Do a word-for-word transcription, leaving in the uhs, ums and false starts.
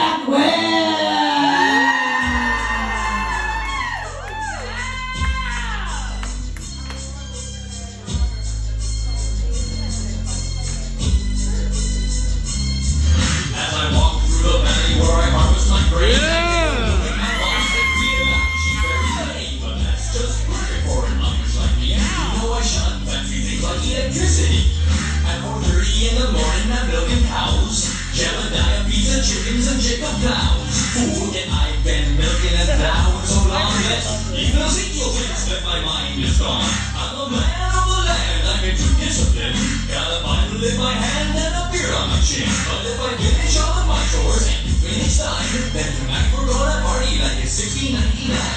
Jack Webb! As I walk through the valley where I harvest my grain, Yeah. She's very lame, but that's just perfect for an Irish like me. You know I shun fancy things like electricity. At four thirty in the morning I'm milking cows, Jebediah feeds the chickens and Jacob plows. Fool, and I've been milking a cow for so long that even Ezekiel thinks that my mind is gone. I'm a man of the land, I'm into discipline. Got a Bible in my hand and a beard on my chin. But if I finish all of my chores and you finish thine, then tonight we're gonna party like it's sixteen ninety-nine.